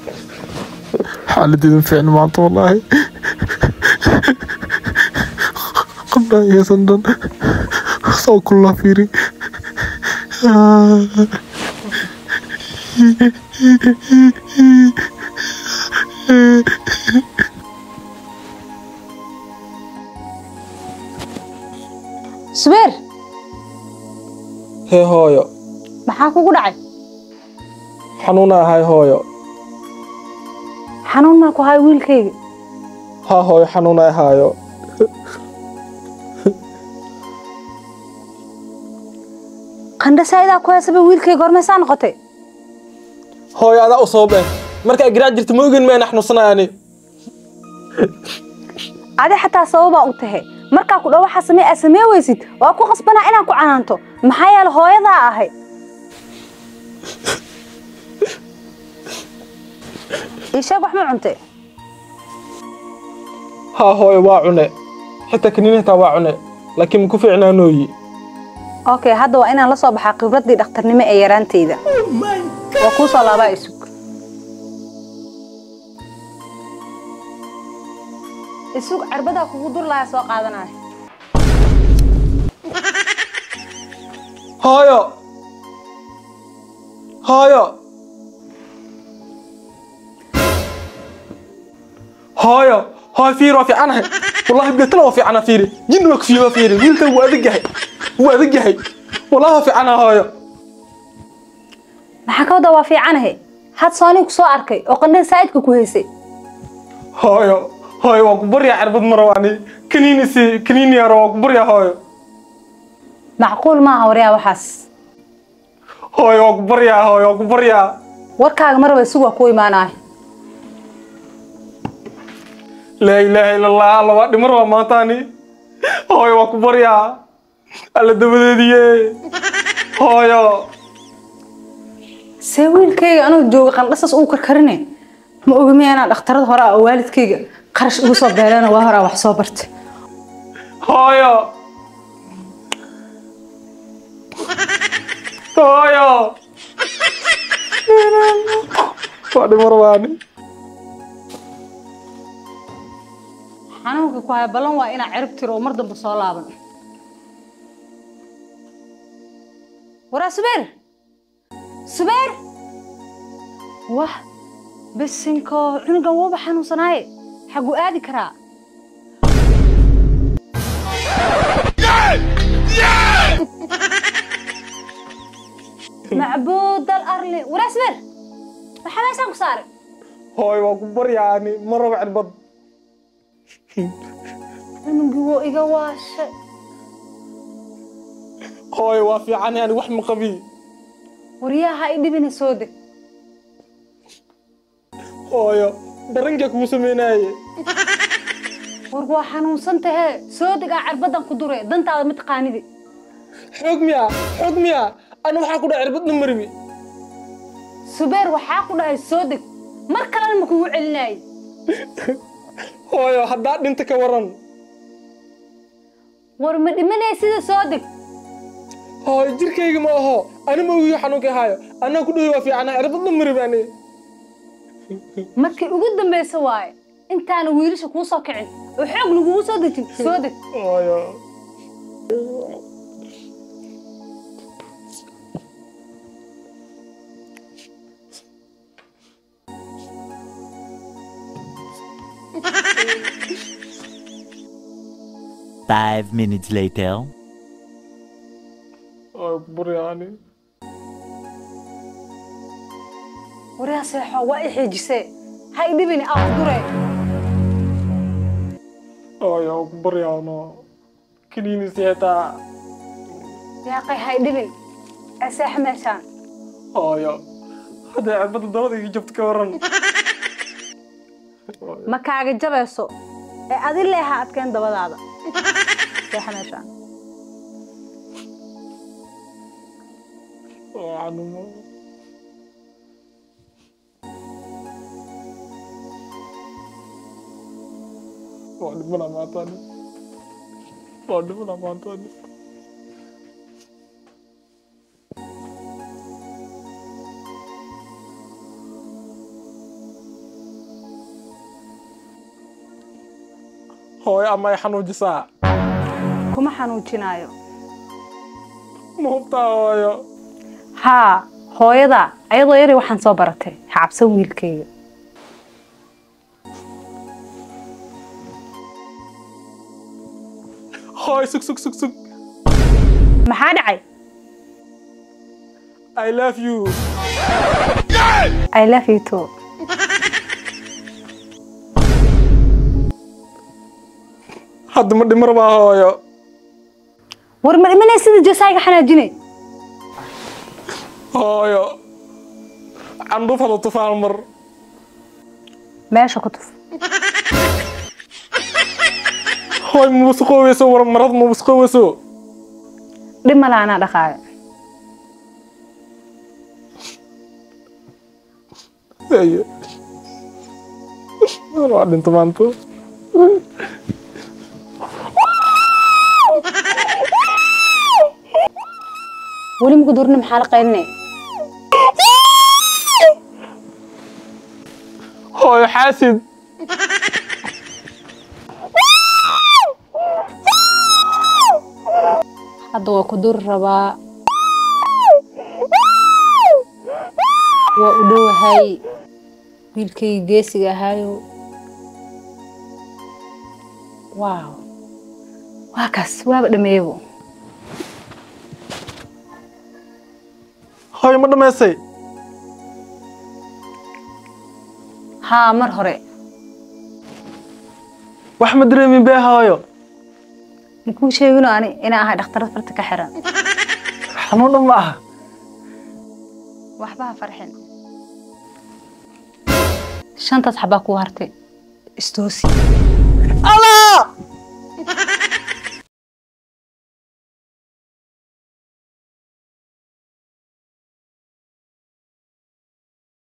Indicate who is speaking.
Speaker 1: حالتي من فعل معطى والله. قبل يا صندن صو كلها فيري.
Speaker 2: سبير
Speaker 1: هي هويو
Speaker 2: maxaa kugu dhacay
Speaker 1: xanuuna ahay hooyo
Speaker 2: xanuun ma ku hay wiilkayga
Speaker 1: ha hooyo xanuuna ahayo
Speaker 2: qandhasayda ku haysa wiilkayga hormaysan noqotay
Speaker 1: hooyo ada u soo been marka garaad jirto ma ogin meen xanuunsanaani
Speaker 2: adi xataa sababa u tahay marka ku dhaw waxa samee weysid waa ku qasbanaa inaan ku canaanto maxaa yeelay hooyada ahay إيشك وحنا عنتي
Speaker 1: ها هوي واعونه حتى كنينه تا واعونه لكن مكو فيعنا نوي
Speaker 2: اوكي هذا وانا لا soo baxa khibradii dhakhtarnimo ee yaraantayda waa ku soo laaba isug arbada kugu dur la soo qaadanay
Speaker 1: هايو هايو هايو هاي فيرو في عنها والله بقيت له في عنها فيري جنك فيه فيري ويلك هو أذجهي والله في عنها هايو
Speaker 2: maxaa ka wada waa fiicanahay had sooni ku soo arkay oo qandhada saayidka ku heysay
Speaker 1: هايو هايو وكبر يا عربد مرواني كنيني يا رو كبر يا هايو
Speaker 2: macquul ma aha wariyaa waxaas
Speaker 1: هايو كبر يا هايو كبر يا
Speaker 2: warkaaga marba isugu ku iimaanay
Speaker 1: لا إله إلا الله الله وادي مرة ما تاني هاي وكبر يا الله دبدي هاي
Speaker 2: سويلكayga anuu joogo qandhasas uu karkarine ma ogmi ana dhakhtarada hore oo waalidkayga qarash ugu soo beerana waa hore wax soo bartay
Speaker 1: هاي هاي وادي مرواني
Speaker 2: xanuunka ku hay balan waa ina cirib tiro mar dambe soo laaban wara subeer wah bisinko cunuga waba xanuunsanaay xagu aadi karaa معبود الأرلي ولا سبير محمد سانك صار
Speaker 1: هاي وكبر يعني مرة بعربض
Speaker 2: أنا جوا إجواش
Speaker 1: هاي وافي عني يعني وحم قبي
Speaker 2: ورياها إيدي بين سودك
Speaker 1: هاي درنجك مسميناي
Speaker 2: ورجوا حنون سنتها سودك عربضن قدرة دنت على متقاندي
Speaker 1: حكميا أنا وحاكو عربض نمرمي
Speaker 2: سبير وحاكو ده سودك مركل المكوع الناي
Speaker 1: هاي حداد انت كورن
Speaker 2: ورمد من يصير صادق
Speaker 1: هاي جيركيغا ما اهو انا ما وي xanuunka hayo ana ku dhaw fi ana cirbad maribani
Speaker 2: markii ugu dambeysay waay intaan wiilasha ku soo kicin oo xoog lagu soo dejin صادق
Speaker 1: haayo
Speaker 3: 5 minutes later.
Speaker 1: أكبر يعني
Speaker 2: وريا سيحو واي حيجسي هاي دبني أقدري
Speaker 1: يا أكبر يا أنا كنيني سيتا
Speaker 2: يا أخي هاي دبن أسيح ماشان
Speaker 1: يا هذا عبد الدرادي جبت كورن
Speaker 2: ما كاغ جبيسو أدي اللي هاد كان دبدادا سيح ماشان
Speaker 1: عنو ودمنا ما تاني ودمنا ما تاني hooyo ama ay xanuujisaa
Speaker 2: kuma xanuujinaayo
Speaker 1: ma hubtaa hooyo
Speaker 2: haa hooyada ayadoo yari waxaan soo baratay ha cabsan wiilkayga
Speaker 1: hooyo sug
Speaker 2: maxaa dhacay
Speaker 1: I love you
Speaker 2: I love you too
Speaker 1: hadda ma dhimar baa hooyo
Speaker 2: war ma dhimanay sida jasayga xanaajinay
Speaker 1: hooyo candhuuf hada tufaan mar
Speaker 2: meesha ku tuf
Speaker 1: hooyo ma wasaqooweyso war marad ma wasaqooweyso
Speaker 2: dhima la anaa dhaqaayo
Speaker 1: ayo waa dhinto maanta
Speaker 2: weli muku durni maxaa la qaylinay
Speaker 1: hooyo xaasid
Speaker 2: hadda waa ku duri rabaa waa u dhowahay wiilkayga geesiga ahaayo waaw waa kaas waaba dhameeyabo
Speaker 1: hooyo ma dhamaysay
Speaker 2: haa mar hore
Speaker 1: wax ma dareemin bee hooyo
Speaker 2: makuu sheegino ani inaan ahay dhakhtarad farta ka xiran
Speaker 1: xanuun ma aha
Speaker 2: waxba ha farxin shantaas xabaa kuu hartay istoosi
Speaker 1: Allah